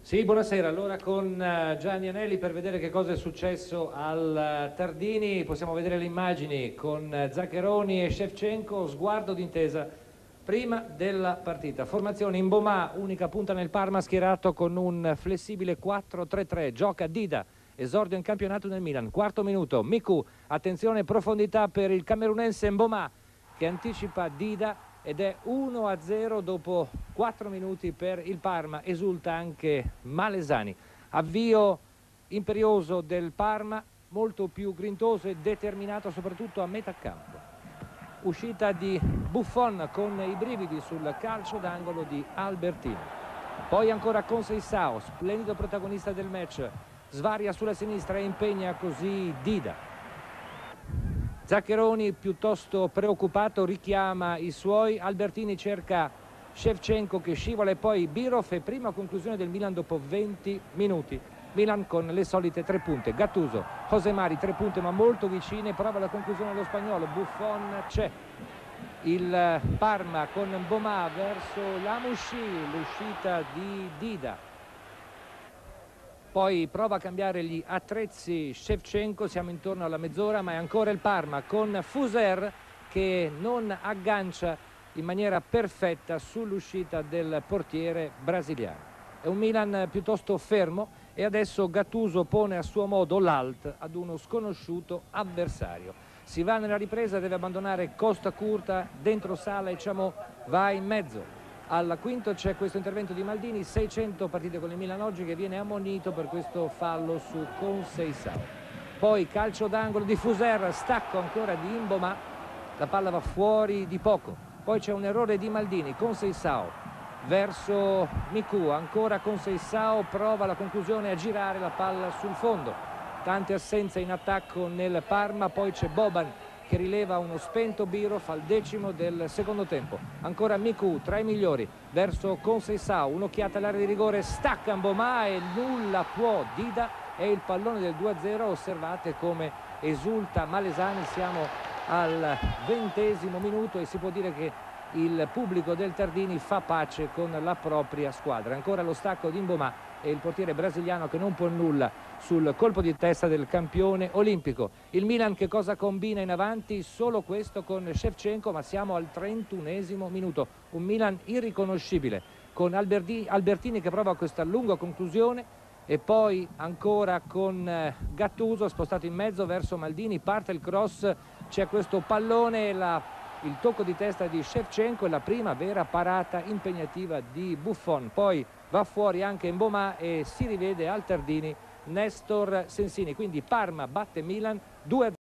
Sì, buonasera. Allora con Gianni Anelli per vedere che cosa è successo al Tardini. Possiamo vedere le immagini con Zaccheroni e Shevchenko, sguardo d'intesa prima della partita. Formazione in Mboma, unica punta nel Parma, schierato con un flessibile 4-3-3. Gioca Dida, esordio in campionato nel Milan. Quarto minuto, Miku, attenzione, profondità per il camerunense Mboma che anticipa Dida ed è 1-0 dopo 4 minuti per il Parma. Esulta anche Malesani. Avvio imperioso del Parma, molto più grintoso e determinato soprattutto a metà campo. Uscita di Buffon con i brividi sul calcio d'angolo di Albertini. Poi ancora Conceição, splendido protagonista del match, svaria sulla sinistra e impegna così Dida. Zaccheroni piuttosto preoccupato richiama i suoi, Albertini cerca Shevchenko che scivola e poi Birov, e prima conclusione del Milan dopo 20 minuti. Milan con le solite 3 punte, Gattuso, Josemari 3 punte ma molto vicine, prova la conclusione dello spagnolo, Buffon c'è. Il Parma con Mboma verso Lamouchi, l'uscita di Dida. Poi prova a cambiare gli attrezzi Shevchenko, siamo intorno alla mezz'ora, ma è ancora il Parma con Fuser che non aggancia in maniera perfetta sull'uscita del portiere brasiliano. È un Milan piuttosto fermo e adesso Gattuso pone a suo modo l'alt ad uno sconosciuto avversario. Si va nella ripresa, deve abbandonare Costa Curta, dentro Sala e Chamot va in mezzo. Al quinto c'è questo intervento di Maldini, 600 partite con il Milan oggi, che viene ammonito per questo fallo su Conceição. Poi calcio d'angolo di Fuser, stacco ancora di Mboma, la palla va fuori di poco. Poi c'è un errore di Maldini, Conceição verso Miku, ancora Conceição, prova la conclusione a girare la palla sul fondo. Tante assenze in attacco nel Parma, poi c'è Boban che rileva uno spento Birov al decimo del secondo tempo. Ancora Miku tra i migliori verso Conceição, un'occhiata all'area di rigore, stacca Mboma e nulla può Dida, è il pallone del 2-0. Osservate come esulta Malesani, siamo al 20° minuto e si può dire che il pubblico del Tardini fa pace con la propria squadra. Ancora lo stacco di Mboma e il portiere brasiliano che non può nulla sul colpo di testa del campione olimpico. Il Milan che cosa combina in avanti? Solo questo con Shevchenko, ma siamo al 31° minuto. Un Milan irriconoscibile con Albertini che prova questa lunga conclusione e poi ancora con Gattuso spostato in mezzo verso Maldini, parte il cross, c'è questo pallone, il tocco di testa di Shevchenko e la prima vera parata impegnativa di Buffon. Poi va fuori anche Mboma e si rivede al Tardini Nestor Sensini. Quindi Parma batte Milan 2-0.